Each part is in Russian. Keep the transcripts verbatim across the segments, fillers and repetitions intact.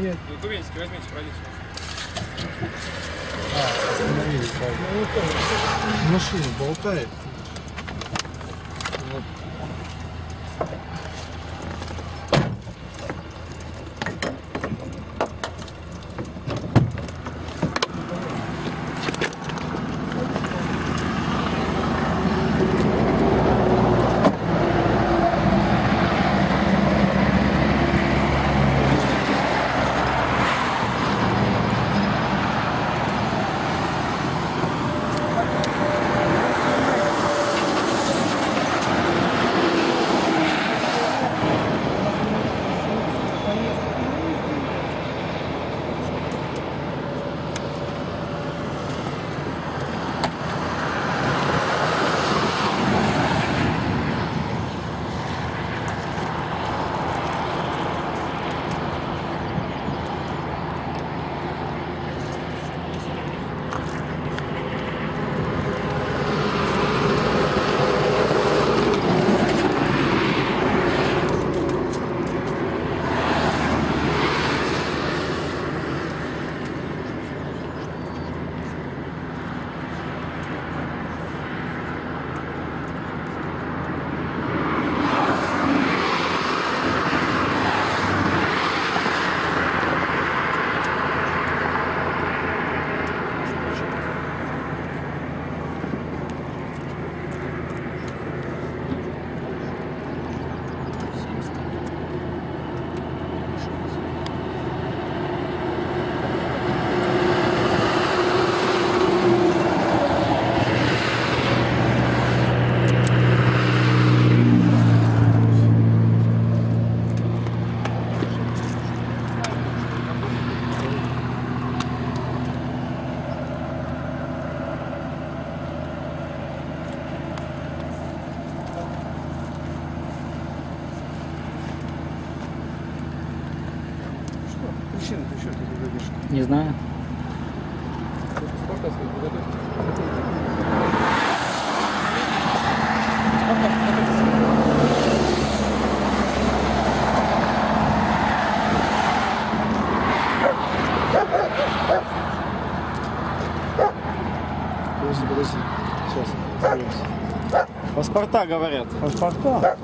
нет. Документики возьмите, пройдите. А, остановились, правда. Ну, вот он, машина болтает. Вот. Причина-то еще ты зададишь? Не знаю. Подожди, подожди. Сейчас. Разберемся. Паспорта говорят. Паспорта?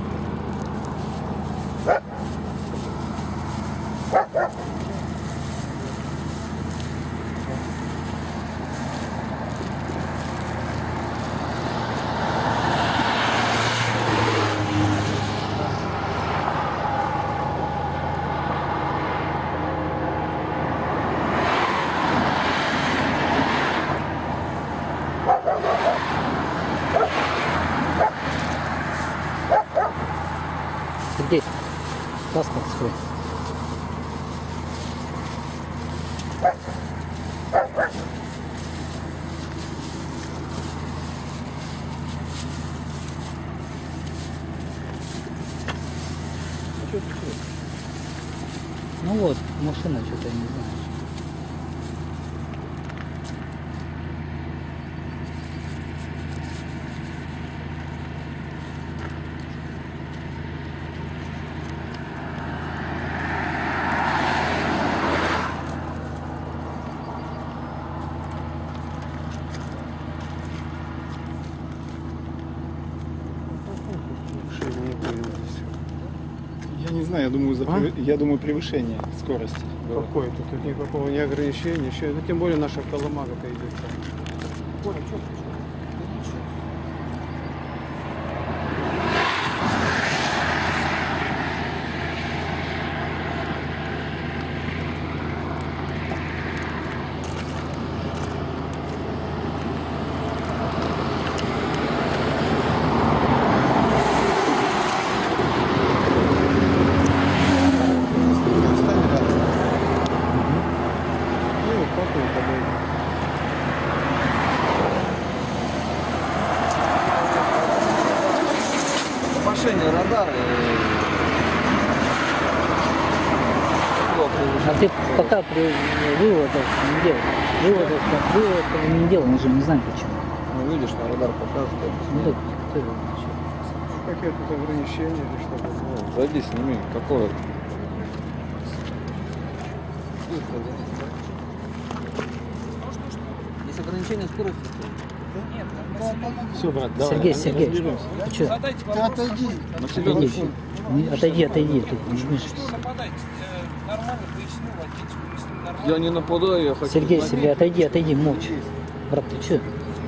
Где? Паспорт свой. Ну вот, машина что-то, не знаю. Я не знаю, я думаю, за А? прев- я думаю превышение скорости. Какой? Тут, тут никакого не ограничения. Еще, ну, тем более наша колымага-то идет. Коля, что ты? Машине радар и... А ты пока при выводах не делал. Выводов, выводов не делал, мы же не знаем почему. Ну видишь, на радар показывает. Ну так, кто его Какие тут ограничения или что-то? Ну, зайди, сними. Какое? скорости, да? Есть ограничение скорости. Все, брат, давай. Сергей, Сергей, разберемся. ты что? Задайте вопрос. Отойди. Отойди. Не, Отойди, отойди, ты не вмешивайся. Что нападать? Э, Нормально поясню, водитель поясню нормально. Я не нападаю, я хочу... Сергей, знать. Сергей, отойди, отойди, молча. Брат, ты что?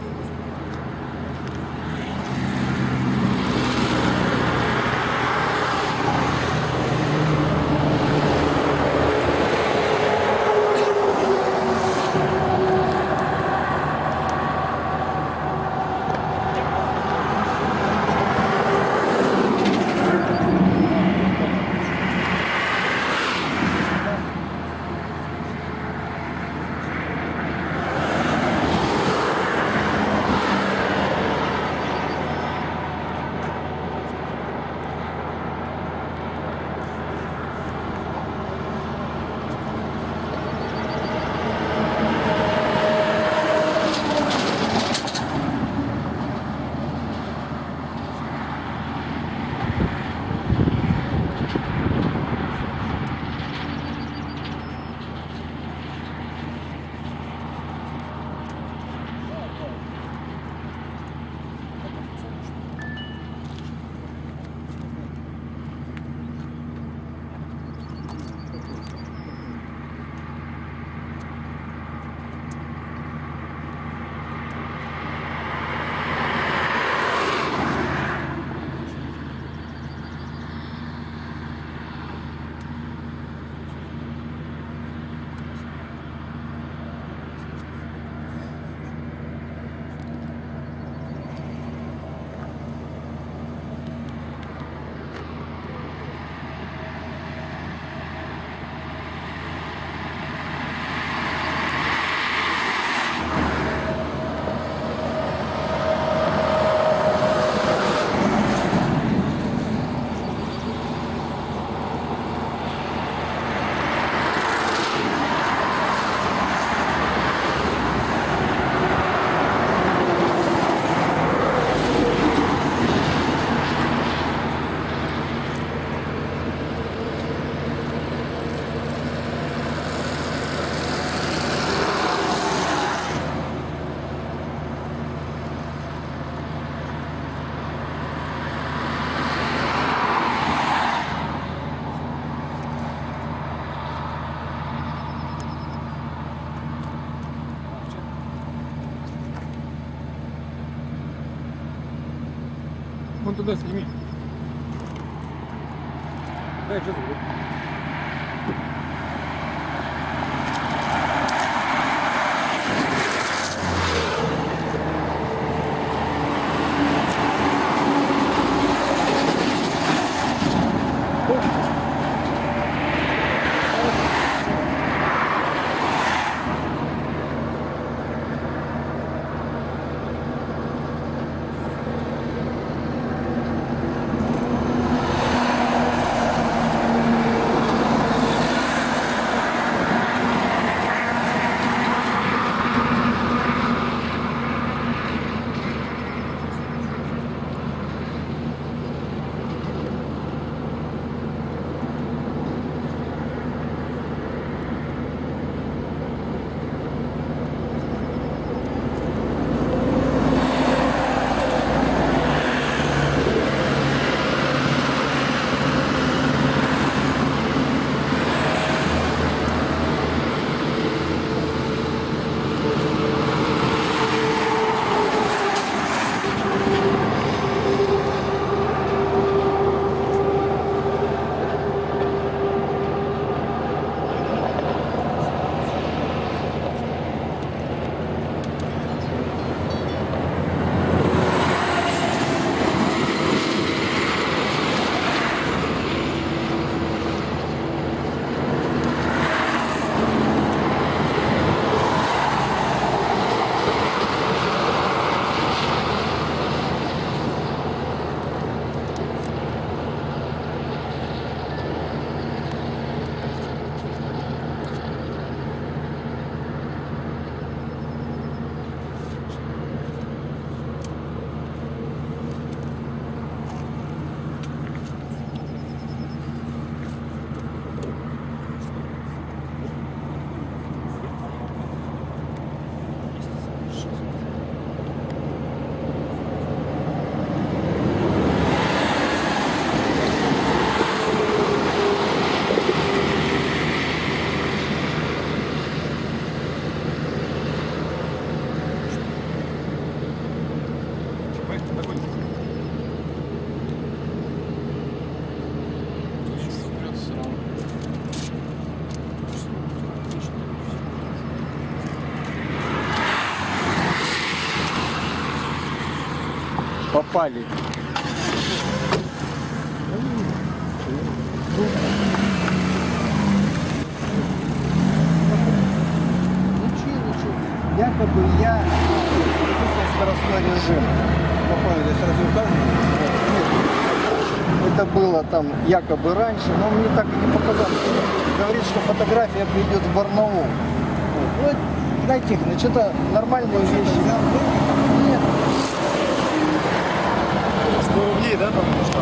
Вон туда сними. Дай, что попали. Ничего, ничего. Якобы я выпустил скоростной режим. Спокойно, здесь сразу указано. Это было там якобы раньше, но он мне так и не показал. Говорит, что фотография придет в Барнаул. Вот. Ну, знаете, Тихонович, это нормальные вещи. Нет. сто рублей, да, потому что?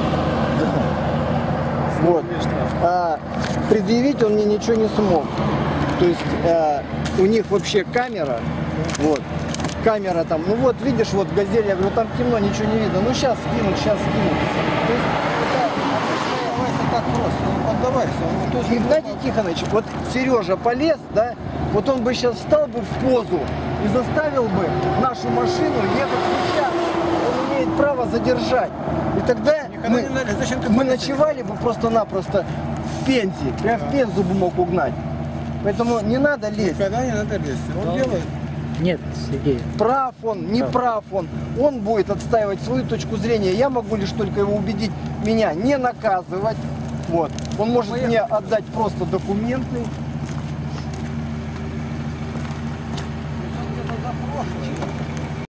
Вот. А, предъявить он мне ничего не смог. То есть а, у них вообще камера, вот, камера там, ну вот видишь, вот газель, я говорю, там темно, ничего не видно. Ну сейчас скинут, сейчас скинут. То есть это Так просто, не поддавайся. Ну, то есть, И Игнатий Тихонович, вот Сережа полез, да, вот он бы сейчас встал бы в позу и заставил бы нашу машину ехать в участок. Он имеет право задержать. И тогда Никогда мы, не надо. Зачем ты мы полез? ночевали бы просто-напросто в Пензе. Прям в Пензу бы мог угнать. Поэтому не надо лезть. Никогда не надо лезть. Он делает. Нет, Сергей. Прав он, не прав он. Он будет отстаивать свою точку зрения. Я могу лишь только его убедить, меня не наказывать. Вот. Он может мне отдать просто документы.